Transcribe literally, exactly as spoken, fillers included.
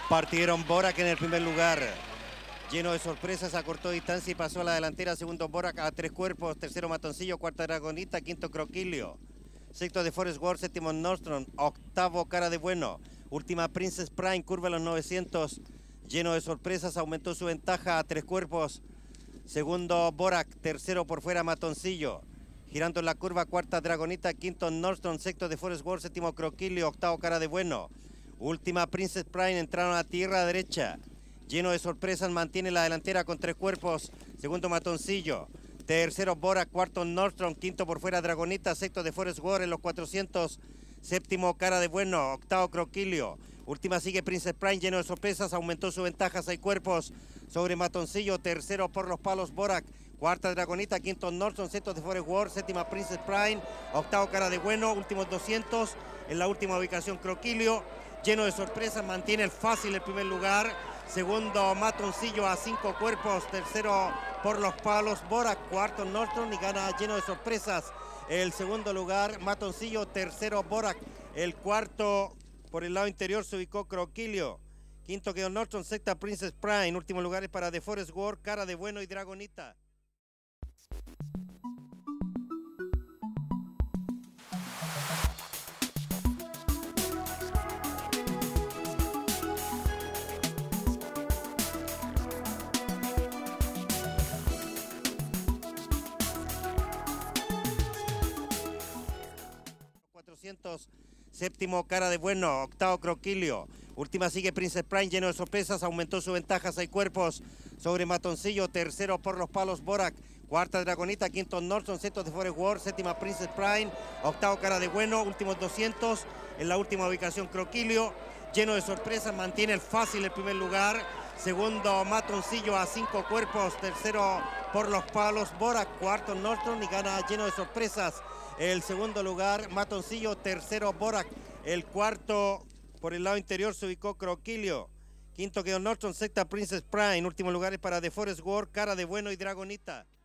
Partieron Borac en el primer lugar. Lleno de sorpresas, acortó distancia y pasó a la delantera. Segundo Borac a tres cuerpos. Tercero Matoncillo. Cuarta Dragonita. Quinto Croquilio. Sexto de Forest World. Séptimo Nordstrom. Octavo Cara de Bueno. Última Princess Prime. Curva a los novecientos. Lleno de sorpresas, aumentó su ventaja a tres cuerpos. Segundo Borac. Tercero por fuera Matoncillo. Girando en la curva. Cuarta Dragonita. Quinto Nordstrom. Sexto de Forest World. Séptimo Croquilio. Octavo Cara de Bueno. Última Princess Prime, entraron a tierra derecha. Lleno de sorpresas, mantiene la delantera con tres cuerpos. Segundo Matoncillo. Tercero Borac, cuarto Nordstrom, quinto por fuera Dragonita, sexto de Forest World en los cuatrocientos. Séptimo Cara de Bueno, octavo Croquilio. Última sigue Princess Prime, lleno de sorpresas, aumentó su ventaja, seis cuerpos sobre Matoncillo. Tercero por los palos Borac. Cuarta Dragonita, quinto Nordstrom, sexto de Forest World, séptima Princess Prime, octavo Cara de Bueno, últimos doscientos. En la última ubicación Croquilio. Lleno de sorpresas, mantiene el fácil el primer lugar. Segundo Matoncillo a cinco cuerpos. Tercero por los palos Borac. Cuarto Nordstrom y gana lleno de sorpresas el segundo lugar Matoncillo. Tercero Borac. El cuarto por el lado interior se ubicó Croquilio. Quinto quedó Nordstrom. Sexta Princess Prime. Últimos lugares para The Forest World, Cara de Bueno y Dragonita. cuatrocientos, séptimo Cara de Bueno, octavo Croquilio. Última sigue Princess Prime, lleno de sorpresas, aumentó su ventaja, seis cuerpos sobre Matoncillo. Tercero por los palos Borac. Cuarta Dragonita, quinto Nordstrom, sexto de Forest World, séptima Princess Prime, octavo Cara de Bueno, últimos doscientos. En la última ubicación Croquilio. Lleno de sorpresas, mantiene el fácil el primer lugar. Segundo Matoncillo a cinco cuerpos. Tercero por los palos Borac. Cuarto Nordstrom y gana lleno de sorpresas el segundo lugar Matoncillo. Tercero Borac. El cuarto por el lado interior se ubicó Croquilio. Quinto quedó Nordstrom. Sexta Princess Prime. Últimos lugares para The Forest World, Cara de Bueno y Dragonita.